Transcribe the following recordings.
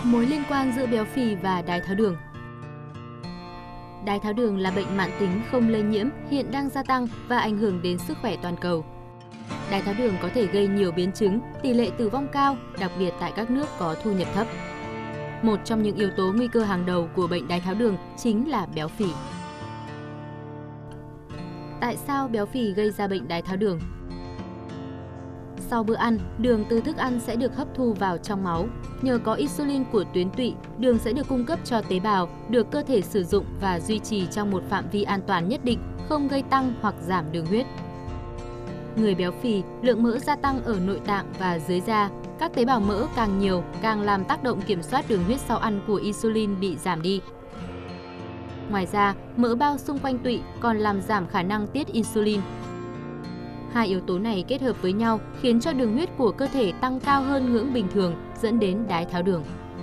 Mối liên quan giữa béo phì và đái tháo đường. Đái tháo đường là bệnh mãn tính không lây nhiễm, hiện đang gia tăng và ảnh hưởng đến sức khỏe toàn cầu. Đái tháo đường có thể gây nhiều biến chứng, tỷ lệ tử vong cao, đặc biệt tại các nước có thu nhập thấp. Một trong những yếu tố nguy cơ hàng đầu của bệnh đái tháo đường chính là béo phì. Tại sao béo phì gây ra bệnh đái tháo đường? Sau bữa ăn, đường từ thức ăn sẽ được hấp thu vào trong máu. Nhờ có insulin của tuyến tụy, đường sẽ được cung cấp cho tế bào, được cơ thể sử dụng và duy trì trong một phạm vi an toàn nhất định, không gây tăng hoặc giảm đường huyết. Người béo phì, lượng mỡ gia tăng ở nội tạng và dưới da. Các tế bào mỡ càng nhiều, càng làm tác động kiểm soát đường huyết sau ăn của insulin bị giảm đi. Ngoài ra, mỡ bao xung quanh tụy còn làm giảm khả năng tiết insulin. Hai yếu tố này kết hợp với nhau khiến cho đường huyết của cơ thể tăng cao hơn ngưỡng bình thường, dẫn đến đái tháo đường.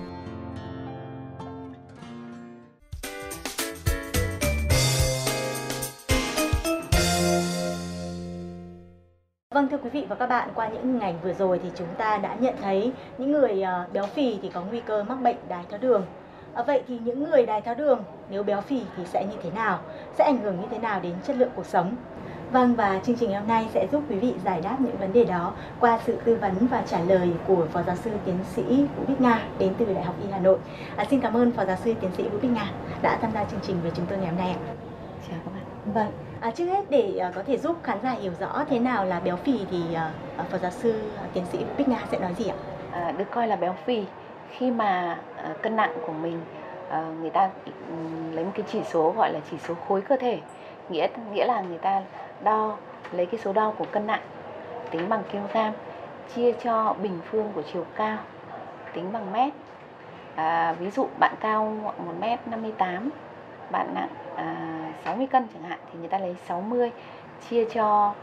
Vâng, thưa quý vị và các bạn, qua những hình ảnh vừa rồi thì chúng ta đã nhận thấy những người béo phì thì có nguy cơ mắc bệnh đái tháo đường. Vậy thì những người đái tháo đường nếu béo phì thì sẽ như thế nào? Sẽ ảnh hưởng như thế nào đến chất lượng cuộc sống? Vâng, và chương trình hôm nay sẽ giúp quý vị giải đáp những vấn đề đó qua sự tư vấn và trả lời của Phó Giáo sư Tiến sĩ Vũ Bích Nga đến từ Đại học Y Hà Nội. Xin cảm ơn Phó Giáo sư Tiến sĩ Vũ Bích Nga đã tham gia chương trình với chúng tôi ngày hôm nay ạ. Chào các bạn. Vâng, trước hết để có thể giúp khán giả hiểu rõ thế nào là béo phì thì Phó Giáo sư Tiến sĩ Vũ Bích Nga sẽ nói gì ạ? Được coi là béo phì khi mà cân nặng của mình người ta lấy một cái chỉ số gọi là chỉ số khối cơ thể, nghĩa là người ta lấy cái số đo của cân nặng tính bằng kg chia cho bình phương của chiều cao tính bằng mét. Ví dụ bạn cao 1m58, bạn nặng 60 cân chẳng hạn thì người ta lấy 60 chia cho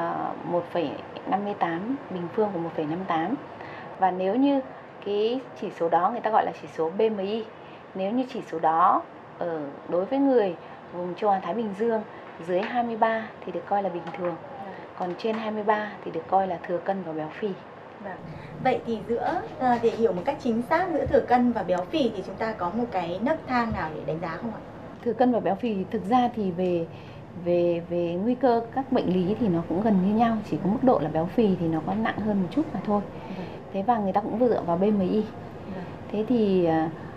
1,58 bình phương của 1,58. Và nếu như cái chỉ số đó người ta gọi là chỉ số BMI, nếu như chỉ số đó đối với người vùng châu Á Thái Bình Dương dưới 23 thì được coi là bình thường, còn trên 23 thì được coi là thừa cân và béo phì. Vậy thì để hiểu một cách chính xác giữa thừa cân và béo phì thì chúng ta có một cái nấc thang nào để đánh giá không ạ? Thừa cân và béo phì thực ra thì về nguy cơ các bệnh lý thì nó cũng gần như nhau, chỉ có mức độ là béo phì thì nó có nặng hơn một chút mà thôi. Thế và người ta cũng dựa vào BMI. Thế thì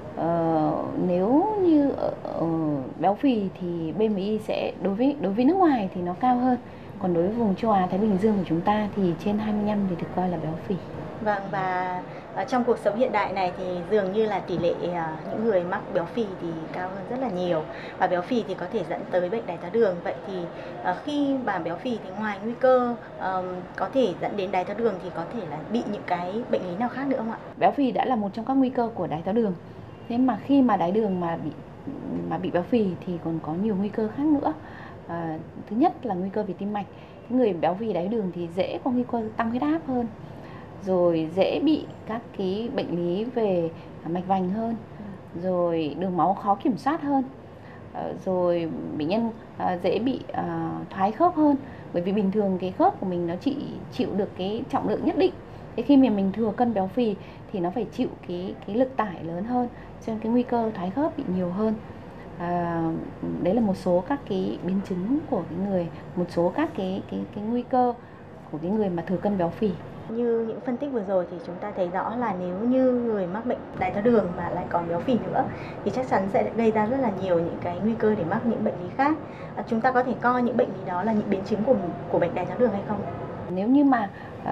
nếu như béo phì thì BMI sẽ đối với nước ngoài thì nó cao hơn, còn đối với vùng châu Á Thái Bình Dương của chúng ta thì trên 25 thì được coi là béo phì. Vâng, và trong cuộc sống hiện đại này thì dường như là tỷ lệ những người mắc béo phì thì cao hơn rất là nhiều, và béo phì thì có thể dẫn tới bệnh đái tháo đường. Vậy thì khi mà béo phì thì ngoài nguy cơ có thể dẫn đến đái tháo đường thì có thể là bị những cái bệnh lý nào khác nữa không ạ? Béo phì đã là một trong các nguy cơ của đái tháo đường. Thế mà khi mà đái đường mà bị béo phì thì còn có nhiều nguy cơ khác nữa. Thứ nhất là nguy cơ về tim mạch. Người béo phì đái đường thì dễ có nguy cơ tăng huyết áp hơn, rồi dễ bị các cái bệnh lý về mạch vành hơn, rồi đường máu khó kiểm soát hơn, rồi bệnh nhân dễ bị thoái khớp hơn, bởi vì bình thường cái khớp của mình nó chỉ chịu được cái trọng lượng nhất định. Thế khi mà mình thừa cân béo phì thì nó phải chịu cái lực tải lớn hơn, cho nên cái nguy cơ thoái khớp bị nhiều hơn. Đấy là một số các cái biến chứng của cái người, một số các cái nguy cơ của cái người mà thừa cân béo phì. Như những phân tích vừa rồi thì chúng ta thấy rõ là nếu như người mắc bệnh đái tháo đường mà lại còn béo phì nữa thì chắc chắn sẽ gây ra rất là nhiều những cái nguy cơ để mắc những bệnh lý khác. Chúng ta có thể coi những bệnh lý đó là những biến chứng của bệnh đái tháo đường hay không? Nếu như mà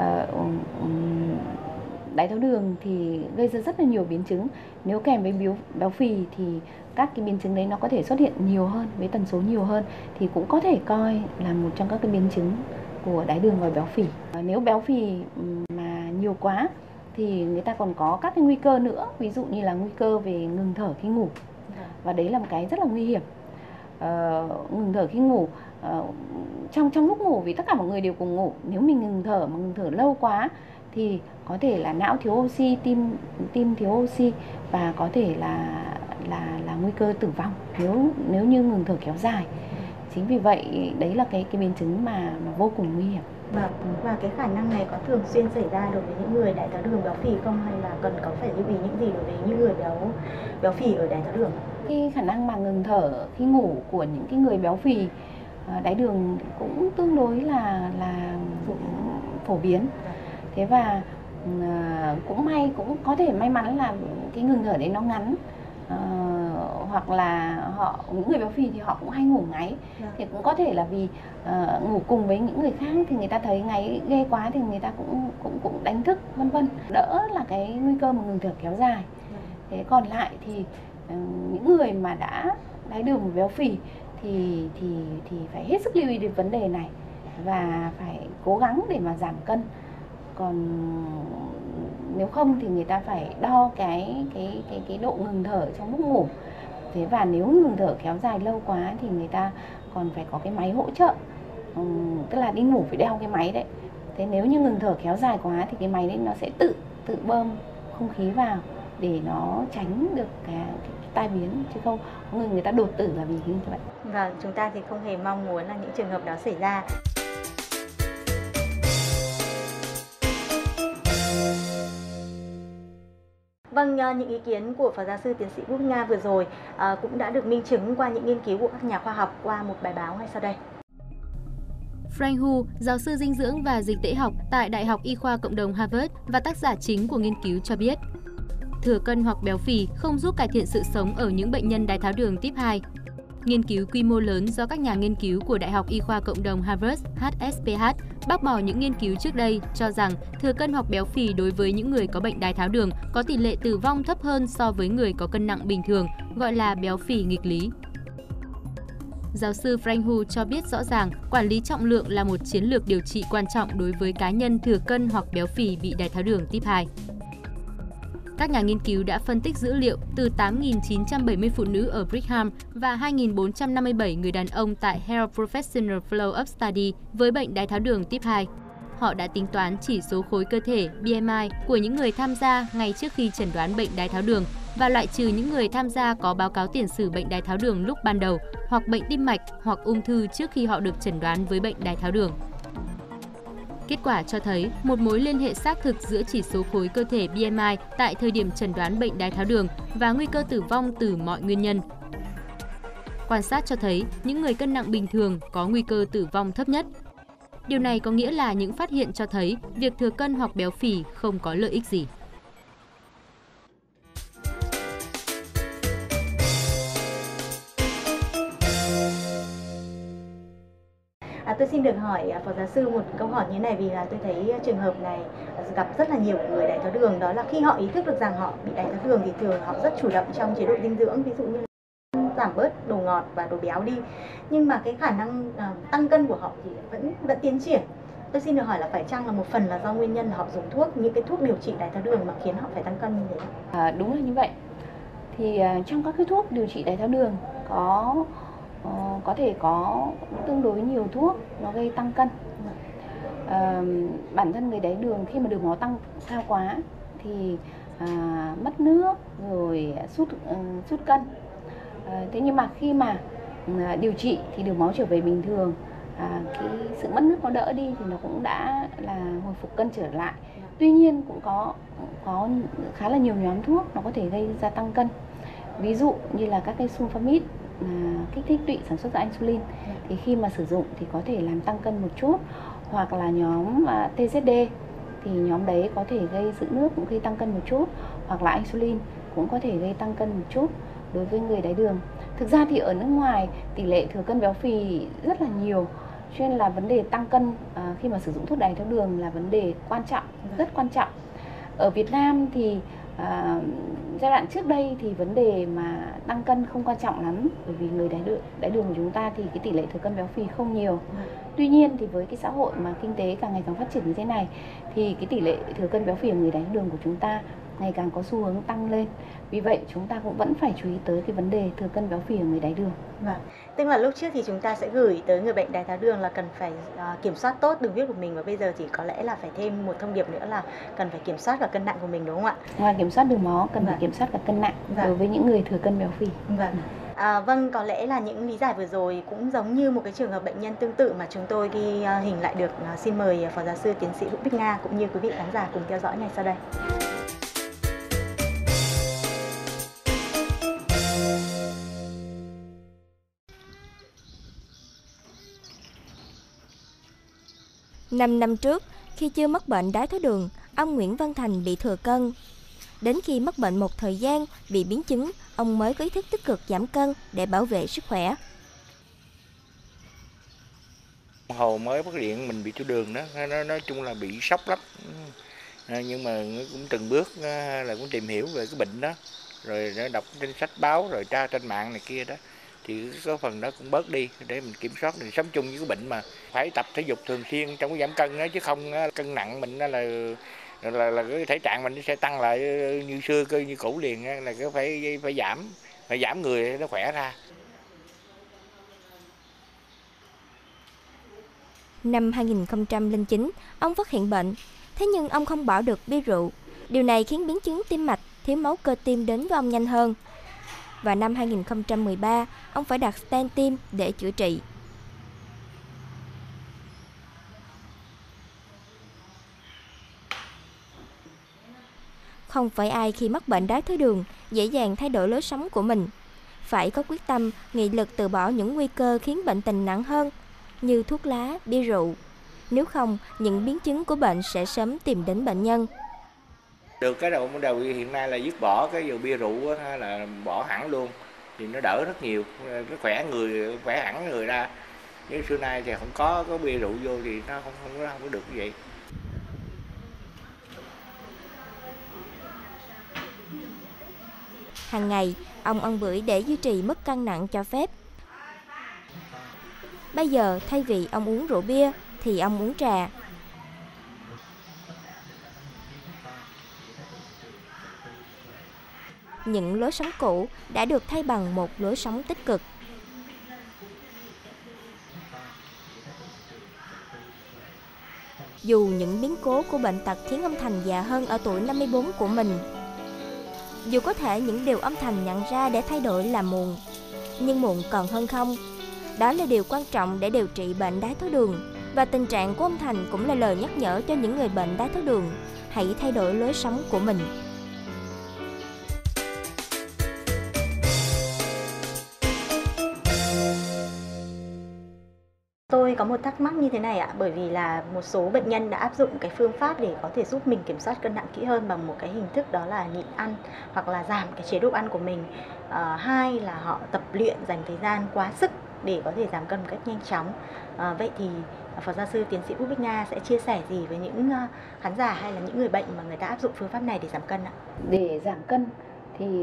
đái tháo đường thì gây ra rất là nhiều biến chứng. Nếu kèm với béo phì thì các cái biến chứng đấy nó có thể xuất hiện nhiều hơn, với tần số nhiều hơn, thì cũng có thể coi là một trong các cái biến chứng của đái đường và béo phì. Nếu béo phì mà nhiều quá thì người ta còn có các cái nguy cơ nữa, ví dụ như là nguy cơ về ngừng thở khi ngủ, và đấy là một cái rất là nguy hiểm. Ngừng thở khi ngủ, trong lúc ngủ vì tất cả mọi người đều cùng ngủ, nếu mình ngừng thở lâu quá thì có thể là não thiếu oxy, tim thiếu oxy, và có thể là nguy cơ tử vong nếu như ngừng thở kéo dài. Chính vì vậy đấy là cái biến chứng mà vô cùng nguy hiểm. Và cái khả năng này có thường xuyên xảy ra đối với những người đái tháo đường béo phì không, hay là cần có phải lưu ý những gì đối với những người béo phì ở đái tháo đường? Cái khả năng mà ngừng thở khi ngủ của những cái người béo phì đái đường cũng tương đối là phổ biến. Thế và cũng có thể may mắn là cái ngừng thở đấy nó ngắn, hoặc là những người béo phì thì họ cũng hay ngủ ngáy. Thì cũng có thể là vì ngủ cùng với những người khác thì người ta thấy ngáy ghê quá thì người ta cũng đánh thức, vân vân, đỡ là cái nguy cơ mà ngừng thở kéo dài. Thế còn lại thì những người mà đã đái đường và béo phì thì phải hết sức lưu ý đến vấn đề này và phải cố gắng để mà giảm cân. Còn nếu không thì người ta phải đo cái độ ngừng thở trong lúc ngủ. Thế và nếu ngừng thở kéo dài lâu quá thì người ta còn phải có cái máy hỗ trợ, tức là đi ngủ phải đeo cái máy đấy. Thế nếu như ngừng thở kéo dài quá thì cái máy đấy nó sẽ tự bơm không khí vào để nó tránh được cái tai biến, chứ không có người ta đột tử là vì như vậy. Và chúng ta thì không hề mong muốn là những trường hợp đó xảy ra. Vâng, những ý kiến của Phó Giáo sư Tiến sĩ Quốc Nga vừa rồi cũng đã được minh chứng qua những nghiên cứu của các nhà khoa học qua một bài báo ngay sau đây. Frank Hu, giáo sư dinh dưỡng và dịch tễ học tại Đại học Y khoa Cộng đồng Harvard và tác giả chính của nghiên cứu cho biết, thừa cân hoặc béo phì không giúp cải thiện sự sống ở những bệnh nhân đái tháo đường type 2. Nghiên cứu quy mô lớn do các nhà nghiên cứu của Đại học Y khoa Cộng đồng Harvard HSPH bác bỏ những nghiên cứu trước đây cho rằng thừa cân hoặc béo phì đối với những người có bệnh đái tháo đường có tỷ lệ tử vong thấp hơn so với người có cân nặng bình thường, gọi là béo phì nghịch lý. Giáo sư Frank Hu cho biết rõ ràng quản lý trọng lượng là một chiến lược điều trị quan trọng đối với cá nhân thừa cân hoặc béo phì bị đái tháo đường type 2. Các nhà nghiên cứu đã phân tích dữ liệu từ 8.970 phụ nữ ở Brigham và 2.457 người đàn ông tại Health Professional Follow-up Study với bệnh đái tháo đường type 2. Họ đã tính toán chỉ số khối cơ thể BMI của những người tham gia ngay trước khi chẩn đoán bệnh đái tháo đường và loại trừ những người tham gia có báo cáo tiền sử bệnh đái tháo đường lúc ban đầu hoặc bệnh tim mạch hoặc ung thư trước khi họ được chẩn đoán với bệnh đái tháo đường. Kết quả cho thấy một mối liên hệ xác thực giữa chỉ số khối cơ thể BMI tại thời điểm chẩn đoán bệnh đái tháo đường và nguy cơ tử vong từ mọi nguyên nhân. Quan sát cho thấy những người cân nặng bình thường có nguy cơ tử vong thấp nhất. Điều này có nghĩa là những phát hiện cho thấy việc thừa cân hoặc béo phì không có lợi ích gì. Tôi xin được hỏi Phó Giáo sư một câu hỏi như này, vì là tôi thấy trường hợp này gặp rất là nhiều người đái tháo đường, đó là khi họ ý thức được rằng họ bị đái tháo đường thì thường họ rất chủ động trong chế độ dinh dưỡng, ví dụ như là giảm bớt đồ ngọt và đồ béo đi, nhưng mà cái khả năng tăng cân của họ thì vẫn tiến triển. Tôi xin được hỏi là phải chăng là một phần là do nguyên nhân họ dùng thuốc, những cái thuốc điều trị đái tháo đường mà khiến họ phải tăng cân như thế? Đúng là như vậy. Thì trong các cái thuốc điều trị đái tháo đường có thể có tương đối nhiều thuốc nó gây tăng cân. Bản thân người đái đường khi mà đường máu tăng cao quá thì mất nước rồi sút cân. Thế nhưng mà khi mà điều trị thì đường máu trở về bình thường, cái sự mất nước nó đỡ đi thì nó cũng đã là hồi phục cân trở lại. Tuy nhiên cũng có khá là nhiều nhóm thuốc nó có thể gây ra tăng cân. Ví dụ như là các cái sulfamide kích thích tụy sản xuất ra insulin, thì khi mà sử dụng thì có thể làm tăng cân một chút, hoặc là nhóm TZD thì nhóm đấy có thể gây giữ nước cũng gây tăng cân một chút, hoặc là insulin cũng có thể gây tăng cân một chút đối với người đái đường. Thực ra thì ở nước ngoài tỷ lệ thừa cân béo phì rất là nhiều, cho nên là vấn đề tăng cân khi mà sử dụng thuốc đái tháo đường là vấn đề quan trọng, rất quan trọng. Ở Việt Nam thì giai đoạn trước đây thì vấn đề mà tăng cân không quan trọng lắm, bởi vì người đái đường của chúng ta thì cái tỷ lệ thừa cân béo phì không nhiều. Tuy nhiên thì với cái xã hội mà kinh tế càng ngày càng phát triển như thế này thì cái tỷ lệ thừa cân béo phì ở người đái đường của chúng ta ngày càng có xu hướng tăng lên. Vì vậy chúng ta cũng vẫn phải chú ý tới cái vấn đề thừa cân béo phì ở người đái đường. Vâng. Tức là lúc trước thì chúng ta sẽ gửi tới người bệnh đái tháo đường là cần phải kiểm soát tốt đường huyết của mình, và bây giờ thì có lẽ là phải thêm một thông điệp nữa là cần phải kiểm soát cả cân nặng của mình, đúng không ạ? Ngoài kiểm soát đường máu, cần phải kiểm soát cả cân nặng đối với những người thừa cân béo phì. Vâng. Vâng, có lẽ là những lý giải vừa rồi cũng giống như một cái trường hợp bệnh nhân tương tự mà chúng tôi ghi hình lại được. Xin mời Phó Giáo sư Tiến sĩ Vũ Bích Nga cũng như quý vị khán giả cùng theo dõi ngay sau đây. Năm trước, khi chưa mắc bệnh đái tháo đường, ông Nguyễn Văn Thành bị thừa cân. Đến khi mắc bệnh một thời gian, bị biến chứng, ông mới có ý thức tích cực giảm cân để bảo vệ sức khỏe. Hồi mới phát hiện mình bị tiểu đường đó, nó nói chung là bị sốc lắm. Nhưng mà cũng từng bước là cũng tìm hiểu về cái bệnh đó, rồi nó đọc trên sách báo, rồi tra trên mạng này kia đó, thì có phần đó cũng bớt đi để mình kiểm soát được sống chung với cái bệnh mà phải tập thể dục thường xuyên trong cái giảm cân đó, chứ không cân nặng mình là cái thể trạng mình sẽ tăng lại như xưa cơ như cũ liền, là cái phải giảm người nó khỏe ra. Năm 2009, ông phát hiện bệnh, thế nhưng ông không bỏ được bia rượu. Điều này khiến biến chứng tim mạch, thiếu máu cơ tim đến với ông nhanh hơn. Và năm 2013, ông phải đặt stent tim để chữa trị. Không phải ai khi mắc bệnh đái tháo đường dễ dàng thay đổi lối sống của mình. Phải có quyết tâm, nghị lực từ bỏ những nguy cơ khiến bệnh tình nặng hơn, như thuốc lá, bia rượu. Nếu không, những biến chứng của bệnh sẽ sớm tìm đến bệnh nhân. Được cái đầu hiện nay là dứt bỏ cái bia rượu hay là bỏ hẳn luôn thì nó đỡ rất nhiều, nó khỏe hẳn người ra. Nếu xưa nay thì không có bia rượu vô thì nó không có được như vậy. Hàng ngày, ông ăn bưởi để duy trì mức cân nặng cho phép. Bây giờ, thay vì ông uống rượu bia, thì ông uống trà. Những lối sống cũ đã được thay bằng một lối sống tích cực. Dù những biến cố của bệnh tật khiến ông Thành già hơn ở tuổi 54 của mình, dù có thể những điều ông Thành nhận ra để thay đổi là muộn, nhưng muộn còn hơn không. Đó là điều quan trọng để điều trị bệnh đái tháo đường. Và tình trạng của ông Thành cũng là lời nhắc nhở cho những người bệnh đái tháo đường. Hãy thay đổi lối sống của mình. Tôi có một thắc mắc như thế này ạ, bởi vì là một số bệnh nhân đã áp dụng cái phương pháp để có thể giúp mình kiểm soát cân nặng kỹ hơn bằng một cái hình thức đó là nhịn ăn hoặc là giảm cái chế độ ăn của mình. Hai là họ tập luyện dành thời gian quá sức để có thể giảm cân một cách nhanh chóng. Vậy thì Phó Giáo sư Tiến sĩ Vũ Bích Nga sẽ chia sẻ gì với những khán giả hay là những người bệnh mà người ta áp dụng phương pháp này để giảm cân ạ? Để giảm cân thì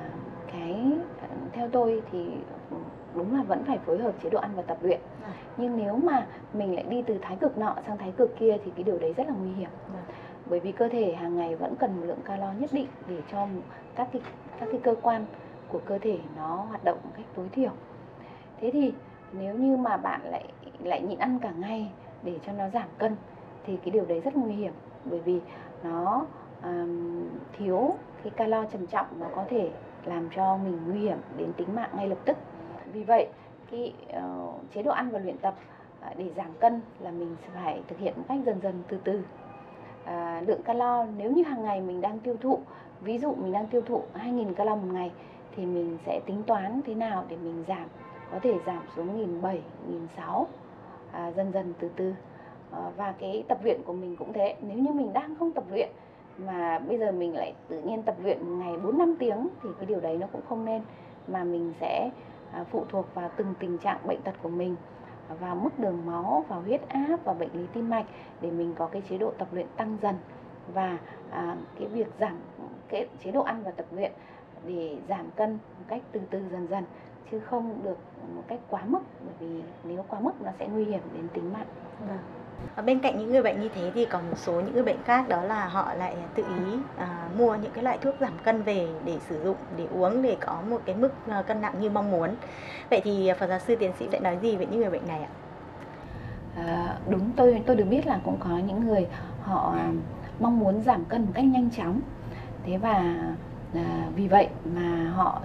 theo tôi thì đúng là vẫn phải phối hợp chế độ ăn và tập luyện. Nhưng nếu mà mình lại đi từ thái cực nọ sang thái cực kia thì cái điều đấy rất là nguy hiểm. Bởi vì cơ thể hàng ngày vẫn cần một lượng calo nhất định để cho các cái cơ quan của cơ thể nó hoạt động một cách tối thiểu. Thế thì nếu như mà bạn lại nhịn ăn cả ngày để cho nó giảm cân thì cái điều đấy rất nguy hiểm, bởi vì nó thiếu cái calo trầm trọng, nó có thể làm cho mình nguy hiểm đến tính mạng ngay lập tức. Vì vậy cái chế độ ăn và luyện tập để giảm cân là mình phải thực hiện một cách dần dần từ từ. Lượng calo nếu như hàng ngày mình đang tiêu thụ, ví dụ mình đang tiêu thụ 2.000 calo một ngày thì mình sẽ tính toán thế nào để mình giảm, có thể giảm xuống 1.700, 1.600, dần dần từ từ. Và cái tập luyện của mình cũng thế, nếu như mình đang không tập luyện mà bây giờ mình lại tự nhiên tập luyện một ngày 4-5 tiếng thì cái điều đấy nó cũng không nên, mà mình sẽ phụ thuộc vào từng tình trạng bệnh tật của mình, vào mức đường máu, vào huyết áp, và bệnh lý tim mạch để mình có cái chế độ tập luyện tăng dần. Và cái việc giảm cái chế độ ăn và tập luyện để giảm cân một cách từ từ dần dần, chứ không được một cách quá mức, bởi vì nếu quá mức nó sẽ nguy hiểm đến tính mạng. Bên cạnh những người bệnh như thế thì còn một số những người bệnh khác, đó là họ lại tự ý mua những cái loại thuốc giảm cân về để sử dụng, để uống để có một cái mức cân nặng như mong muốn. Vậy thì Phó Giáo sư Tiến sĩ sẽ nói gì về những người bệnh này ạ? Đúng, tôi được biết là cũng có những người họ mong muốn giảm cân một cách nhanh chóng. Thế và Vì vậy mà họ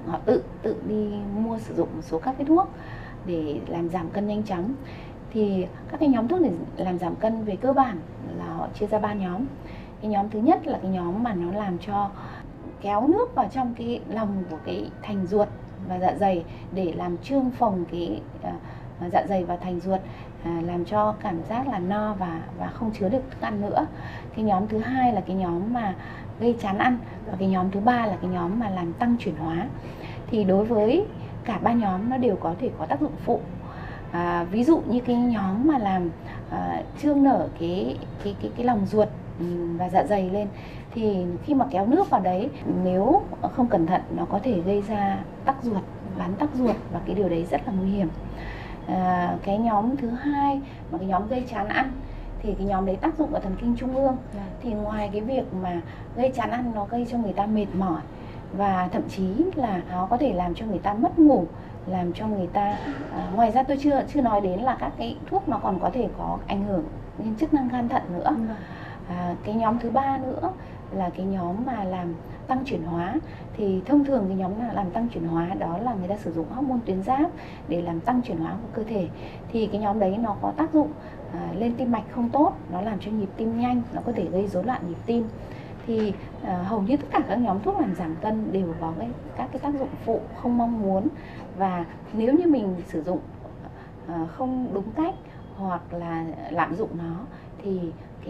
tự đi mua sử dụng một số các cái thuốc để làm giảm cân nhanh chóng. Thì các cái nhóm thuốc để làm giảm cân về cơ bản là họ chia ra 3 nhóm. Cái nhóm thứ nhất là cái nhóm mà nó làm cho kéo nước vào trong cái lòng của cái thành ruột và dạ dày để làm trương phồng cái dạ dày và thành ruột, làm cho cảm giác là no và không chứa được thức ăn nữa. Cái nhóm thứ hai là cái nhóm mà gây chán ăn, và cái nhóm thứ ba là cái nhóm mà làm tăng chuyển hóa. Thì đối với cả 3 nhóm nó đều có thể có tác dụng phụ. Ví dụ như cái nhóm mà làm trương nở cái lòng ruột và dạ dày lên, thì khi mà kéo nước vào đấy, nếu không cẩn thận nó có thể gây ra tắc ruột, bán tắc ruột, và cái điều đấy rất là nguy hiểm. Cái nhóm thứ hai mà cái nhóm gây chán ăn thì cái nhóm đấy tác dụng vào thần kinh trung ương. Thì ngoài cái việc mà gây chán ăn, nó gây cho người ta mệt mỏi và thậm chí là nó có thể làm cho người ta mất ngủ, làm cho người ta ngoài ra tôi chưa nói đến là các cái thuốc nó còn có thể có ảnh hưởng đến chức năng gan thận nữa. Cái nhóm thứ ba nữa là cái nhóm mà làm tăng chuyển hóa. Thì thông thường cái nhóm làm tăng chuyển hóa đó là người ta sử dụng hormone tuyến giáp để làm tăng chuyển hóa của cơ thể. Thì cái nhóm đấy nó có tác dụng lên tim mạch không tốt, nó làm cho nhịp tim nhanh, nó có thể gây rối loạn nhịp tim. Thì hầu như tất cả các nhóm thuốc làm giảm cân đều có các cái tác dụng phụ không mong muốn, và nếu như mình sử dụng không đúng cách hoặc là lạm dụng nó thì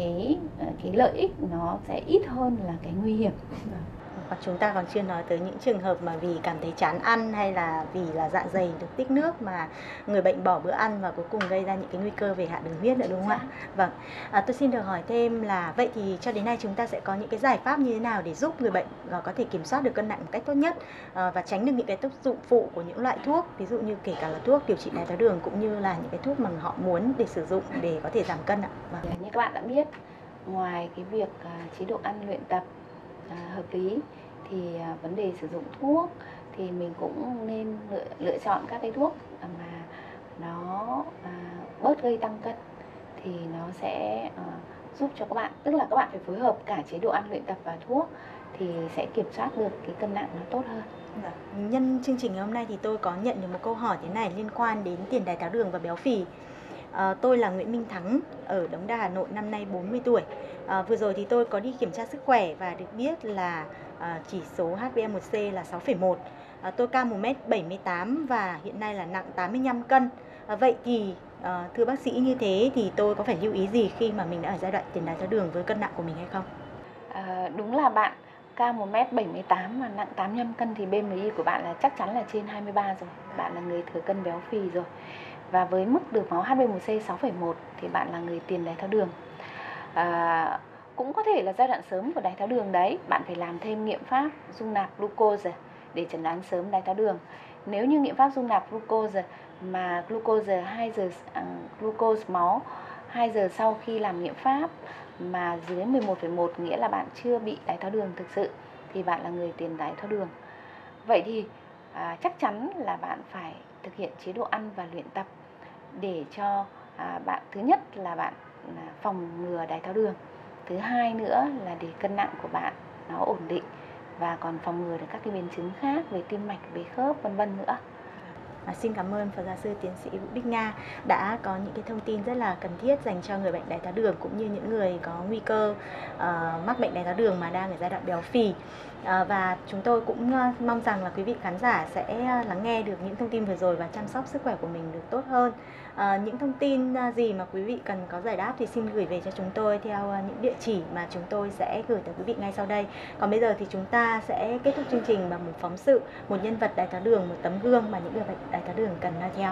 cái lợi ích nó sẽ ít hơn là cái nguy hiểm. Hoặc chúng ta còn chưa nói tới những trường hợp mà vì cảm thấy chán ăn hay là vì là dạ dày được tích nước mà người bệnh bỏ bữa ăn và cuối cùng gây ra những cái nguy cơ về hạ đường huyết nữa, đúng không ạ? Vâng. Tôi xin được hỏi thêm là vậy thì cho đến nay chúng ta sẽ có những cái giải pháp như thế nào để giúp người bệnh có thể kiểm soát được cân nặng một cách tốt nhất và tránh được những cái tác dụng phụ của những loại thuốc, ví dụ như kể cả là thuốc điều trị đái tháo đường cũng như là những cái thuốc mà họ muốn để sử dụng để có thể giảm cân ạ? Vâng. Như các bạn đã biết, ngoài cái việc chế độ ăn luyện tập hợp lý thì vấn đề sử dụng thuốc thì mình cũng nên lựa chọn các cái thuốc mà nó bớt gây tăng cân, thì nó sẽ giúp cho các bạn, tức là các bạn phải phối hợp cả chế độ ăn luyện tập và thuốc thì sẽ kiểm soát được cái cân nặng nó tốt hơn. Nhân chương trình ngày hôm nay thì tôi có nhận được một câu hỏi thế này liên quan đến tiền đái tháo đường và béo phì. Tôi là Nguyễn Minh Thắng ở Đống Đa, Hà Nội, năm nay 40 tuổi. Vừa rồi thì tôi có đi kiểm tra sức khỏe và được biết là chỉ số HbA1c là 6,1. Tôi cao 1m78 và hiện nay là nặng 85 cân. Vậy thì thưa bác sĩ, như thế thì tôi có phải lưu ý gì khi mà mình đã ở giai đoạn tiền đái tháo đường với cân nặng của mình hay không? Đúng là bạn cao 1m78 và nặng 85 cân thì BMI của bạn là chắc chắn là trên 23 rồi. Bạn là người thừa cân béo phì rồi. Và với mức được máu HbA1c 6,1 thì bạn là người tiền đái tháo đường. Cũng có thể là giai đoạn sớm của đái tháo đường đấy, bạn phải làm thêm nghiệm pháp dung nạp glucose để chẩn đoán sớm đái tháo đường. Nếu như nghiệm pháp dung nạp glucose mà glucose 2 giờ glucose máu 2 giờ sau khi làm nghiệm pháp mà dưới 11,1 nghĩa là bạn chưa bị đái tháo đường thực sự thì bạn là người tiền đái tháo đường. Vậy thì chắc chắn là bạn phải thực hiện chế độ ăn và luyện tập để cho bạn, thứ nhất là bạn phòng ngừa đái tháo đường, thứ hai nữa là để cân nặng của bạn nó ổn định và còn phòng ngừa được các cái biến chứng khác về tim mạch, về khớp vân vân nữa. Xin cảm ơn Phó giáo sư tiến sĩ Vũ Bích Nga đã có những cái thông tin rất là cần thiết dành cho người bệnh đái tháo đường cũng như những người có nguy cơ mắc bệnh đái tháo đường mà đang ở giai đoạn béo phì. Và chúng tôi cũng mong rằng là quý vị khán giả sẽ lắng nghe được những thông tin vừa rồi và chăm sóc sức khỏe của mình được tốt hơn. Những thông tin gì mà quý vị cần có giải đáp thì xin gửi về cho chúng tôi theo những địa chỉ mà chúng tôi sẽ gửi tới quý vị ngay sau đây. Còn bây giờ thì chúng ta sẽ kết thúc chương trình bằng một phóng sự, một nhân vật đái tháo đường, một tấm gương mà những người bệnh đái tháo đường cần noi theo.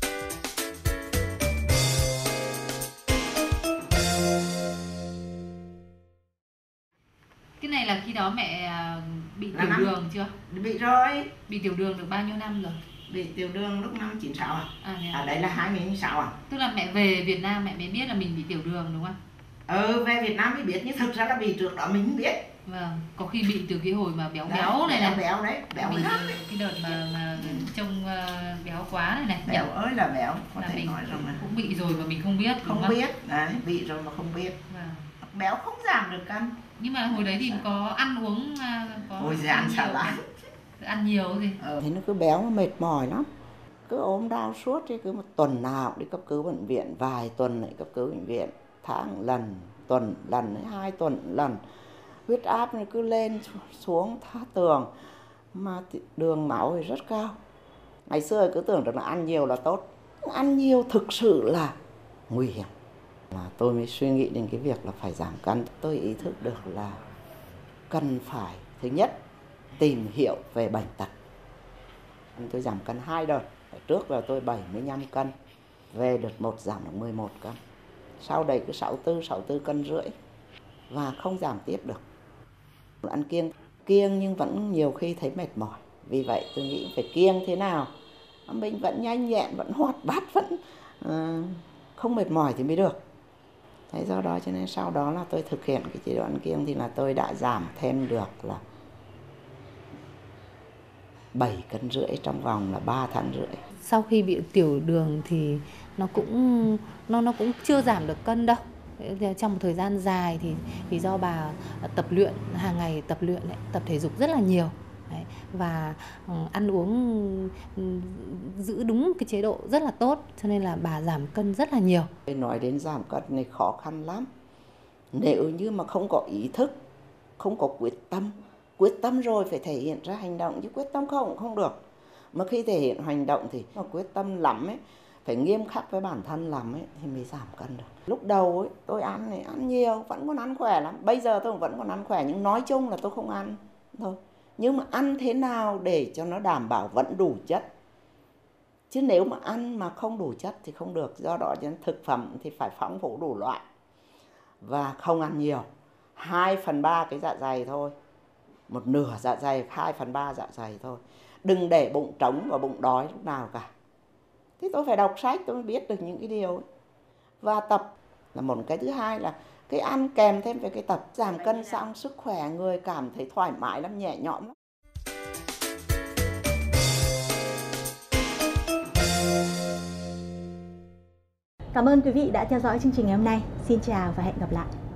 Cái này là khi đó mẹ bị tiểu đường chưa? Bị rồi. Bị tiểu đường được bao nhiêu năm rồi? Bị tiểu đường lúc năm 96 à? À đấy là 2006 à? Tức là mẹ về Việt Nam mẹ mới biết là mình bị tiểu đường đúng không? Về Việt Nam mới biết, nhưng thực ra là bị trước đó mình không biết. Vâng, có khi bị từ cái hồi mà béo này này. Béo đấy, béo bị cái đợt mà trông béo quá này. Béo ơi là béo, có là thể mình nói rằng là cũng bị rồi mà mình không biết. Không biết, đấy, bị rồi mà không biết. Vâng. Béo không giảm được cân. Nhưng mà hồi đấy thì có ăn uống có Hồi giờ ăn sao lại ăn nhiều gì? Thấy nó cứ béo, nó mệt mỏi lắm, cứ ốm đau suốt, cứ một tuần nào đi cấp cứu bệnh viện, vài tuần lại cấp cứu bệnh viện, tháng lần, tuần lần, 2 tuần lần, huyết áp này cứ lên xuống thá tường, mà đường máu thì rất cao. Ngày xưa cứ tưởng rằng là ăn nhiều là tốt, ăn nhiều thực sự là nguy hiểm. Là tôi mới suy nghĩ đến cái việc là phải giảm cân. Tôi ý thức được là cần phải, thứ nhất, tìm hiểu về bệnh tật. Tôi giảm cân 2 đợt. Trước là tôi 75 cân, về đợt 1 giảm được 11 cân. Sau đây cứ 64 cân rưỡi và không giảm tiếp được. Ăn kiêng nhưng vẫn nhiều khi thấy mệt mỏi. Vì vậy tôi nghĩ phải kiêng thế nào mình vẫn nhanh nhẹn, vẫn hoạt bát, vẫn không mệt mỏi thì mới được. Thế do đó cho nên sau đó là tôi thực hiện cái chế độ ăn kiêng thì là tôi đã giảm thêm được là 7 cân rưỡi trong vòng là 3 tháng rưỡi. Sau khi bị tiểu đường thì nó cũng chưa giảm được cân đâu. Trong một thời gian dài thì do bà tập luyện hàng ngày, tập thể dục rất là nhiều. Đấy, và ăn uống giữ đúng cái chế độ rất là tốt, cho nên là bà giảm cân rất là nhiều. Nói đến giảm cân này khó khăn lắm. Nếu như mà không có ý thức, không có quyết tâm rồi phải thể hiện ra hành động, chứ quyết tâm không được. Mà khi thể hiện hành động thì mà quyết tâm lắm ấy, phải nghiêm khắc với bản thân lắm ấy thì mới giảm cân được. Lúc đầu ấy, tôi ăn nhiều, vẫn còn ăn khỏe lắm. Bây giờ tôi vẫn còn ăn khỏe, nhưng nói chung là tôi không ăn thôi. Nhưng mà ăn thế nào để cho nó đảm bảo vẫn đủ chất. Chứ nếu mà ăn mà không đủ chất thì không được. Do đó cho nên thực phẩm thì phải phong phú đủ loại. Và không ăn nhiều. 2/3 cái dạ dày thôi. Một nửa dạ dày, 2/3 dạ dày thôi. Đừng để bụng trống và bụng đói lúc nào cả. Thế tôi phải đọc sách tôi mới biết được những cái điều ấy. Và tập là một cái thứ hai là cái ăn kèm thêm với cái tập. Giảm cân xong sức khỏe người cảm thấy thoải mái lắm, nhẹ nhõm lắm. Cảm ơn quý vị đã theo dõi chương trình ngày hôm nay. Xin chào và hẹn gặp lại.